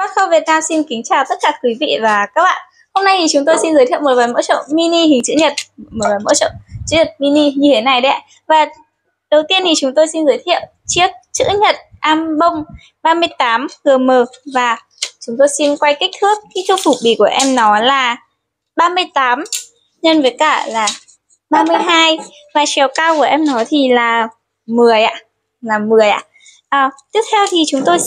Botcom Việt Nam xin kính chào tất cả quý vị và các bạn. Hôm nay thì chúng tôi xin giới thiệu một vài mẫu chậu mini hình chữ nhật, một vài mẫu chậu chữ nhật mini như thế này đấy ạ. Và đầu tiên thì chúng tôi xin giới thiệu chiếc chữ nhật am bông 38 gm và chúng tôi xin quay kích thước phủ bì của em nó là 38 nhân với cả là 32 và chiều cao của em nó thì là 10 ạ, tiếp theo thì chúng tôi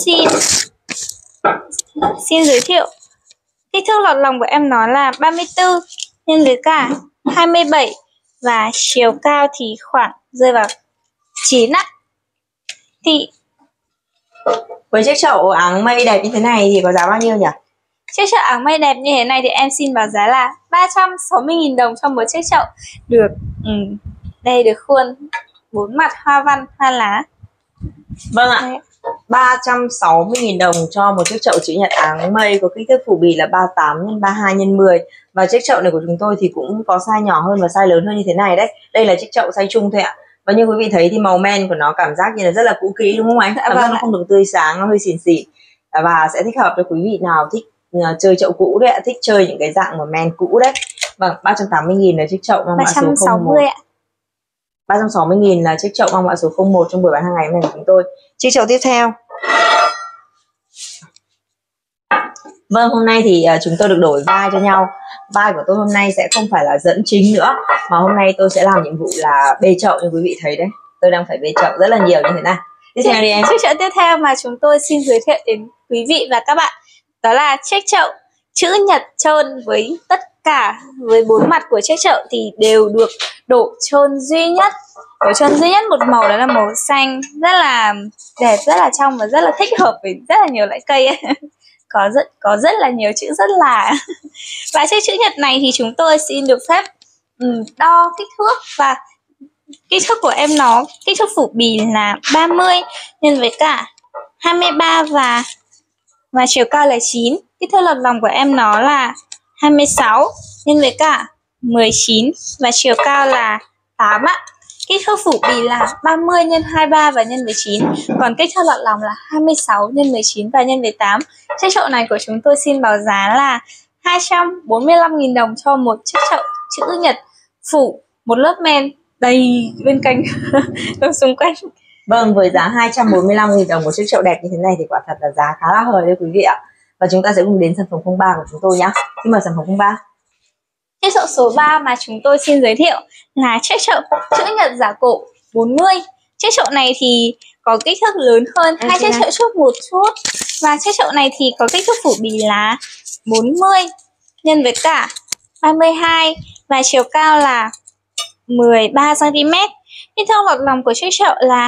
xin giới thiệu kích thước lọt lòng của em nó là 34 nhân với cả 27 và chiều cao thì khoảng rơi vào 9 ạ. Thì với chiếc chậu áng mây đẹp như thế này thì có giá bao nhiêu nhỉ? Chiếc chậu áng mây đẹp như thế này thì em xin báo giá là 360.000 đồng cho một chiếc chậu được đây được khuôn 4 mặt hoa văn hoa lá. Vâng ạ. 360.000 đồng cho một chiếc chậu chữ nhật áng mây có kích thước phủ bì là 38 x 32 x 10. Và chiếc chậu này của chúng tôi thì cũng có size nhỏ hơn và size lớn hơn như thế này đấy. Đây là chiếc chậu size chung thôi ạ. Và như quý vị thấy thì màu men của nó cảm giác như là rất là cũ kỹ đúng không anh? Cảm giác nó không được tươi sáng, nó hơi xỉn xỉn. Và sẽ thích hợp cho quý vị nào thích chơi chậu cũ đấy ạ, thích chơi những cái dạng mà men cũ đấy. Vâng, 380.000 là chiếc chậu mang mã số 01. 360.000 là chiếc chậu mang mã số 01 trong buổi bán hàng ngày hôm nay của chúng tôi. Chiếc chậu tiếp theo. Vâng, hôm nay thì chúng tôi được đổi vai cho nhau. Vai của tôi hôm nay sẽ không phải là dẫn chính nữa, mà hôm nay tôi sẽ làm nhiệm vụ là bê chậu như quý vị thấy đấy. Tôi đang phải bê chậu rất là nhiều như thế này. Tiếp theo đi em. Chiếc chậu tiếp theo mà chúng tôi xin giới thiệu đến quý vị và các bạn đó là chiếc chậu chữ nhật chôn với tất cả với 4 mặt của chiếc chậu thì đều được đổ chôn duy nhất. Đổ chôn duy nhất một màu đó là màu xanh, rất là đẹp, rất là trong và rất là thích hợp với rất là nhiều loại cây ấy. Có rất là nhiều chữ rất là và chiếc chữ nhật này thì chúng tôi xin được phép đo kích thước và kích thước của em nó kích thước phủ bì là 30 nhân với cả 23 và chiều cao là 9. Kích thước lọt lòng của em nó là 26 nhân với cả 19 và chiều cao là 8 ạ. Kích thước phủ bì là 30 x 23 và nhân với 9. Còn kích thước lọt lòng là 26 x 19 và nhân với 8. Chiếc chậu này của chúng tôi xin báo giá là 245.000 đồng cho một chiếc chậu chữ nhật phủ một lớp men đầy bên cạnh xung quanh. Vâng, với giá 245.000 đồng một chiếc chậu đẹp như thế này thì quả thật là giá khá là hời đấy quý vị ạ. Và chúng ta sẽ cùng đến sản phẩm 03 của chúng tôi nhé. Xin mời sản phẩm 03. Chiếc chậu số 3 mà chúng tôi xin giới thiệu là chiếc chậu chữ nhật giả cổ 40. Chiếc chậu này thì có kích thước lớn hơn hai chiếc chậu trước một chút. Và chiếc chậu này thì có kích thước phủ bì là 40 nhân với cả 22 và chiều cao là 13 cm. Kích thước lọt lòng của chiếc chậu là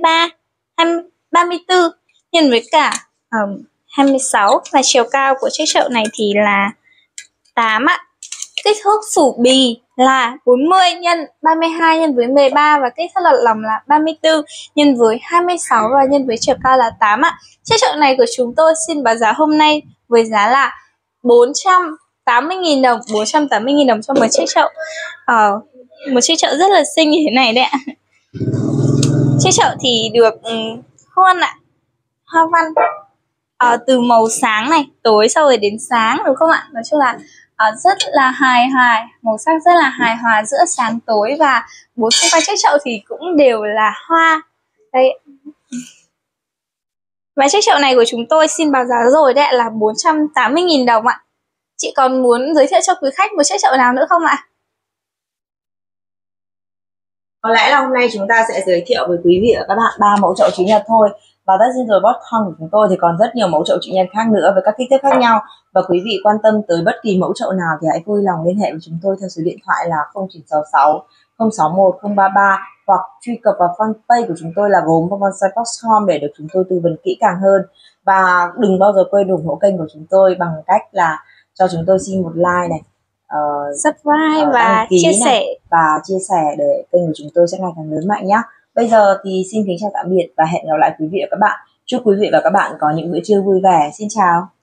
34 nhân với cả 26 và chiều cao của chiếc chậu này thì là 8 ạ. Kích thước phủ bì là 40 nhân 32 nhân với 13 và kích thước lọt lòng là 34 nhân với 26 và nhân với chiều cao là 8 ạ. Chiếc chậu này của chúng tôi xin báo giá hôm nay với giá là 480.000 đồng, 480.000 đồng cho một chiếc chậu. Một chiếc chậu rất là xinh như thế này đấy ạ. Chiếc chậu thì được khuôn ạ, hoa văn từ màu sáng này, tối sau rồi đến sáng đúng không ạ? Nói chung là rất là hài hòa, màu sắc rất là hài hòa giữa sáng tối và bốn xung quanh chiếc chậu thì cũng đều là hoa. Đây. Và chiếc chậu này của chúng tôi xin báo giá rồi đấy là 480.000 đồng ạ. Chị còn muốn giới thiệu cho quý khách một chiếc chậu nào nữa không ạ? Có lẽ là hôm nay chúng ta sẽ giới thiệu với quý vị và các bạn 3 mẫu chậu chữ nhật thôi. Và tất nhiên rồi Botcom của chúng tôi thì còn rất nhiều mẫu chậu chữ nhật khác nữa với các kích thước khác nhau. Và quý vị quan tâm tới bất kỳ mẫu chậu nào thì hãy vui lòng liên hệ với chúng tôi theo số điện thoại là 0966 061 033 hoặc truy cập vào fanpage của chúng tôi là gốm và bonsai Botcom để được chúng tôi tư vấn kỹ càng hơn. Và đừng bao giờ quên ủng hộ kênh của chúng tôi bằng cách là cho chúng tôi xin một like này, subscribe và chia sẻ để kênh của chúng tôi sẽ ngày càng lớn mạnh nhé. Bây giờ thì xin kính chào tạm biệt và hẹn gặp lại quý vị và các bạn. Chúc quý vị và các bạn có những bữa trưa vui vẻ. Xin chào.